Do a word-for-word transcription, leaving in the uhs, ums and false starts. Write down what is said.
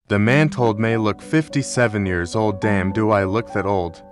The man told me, look fifty-seven years old, damn do I look that old.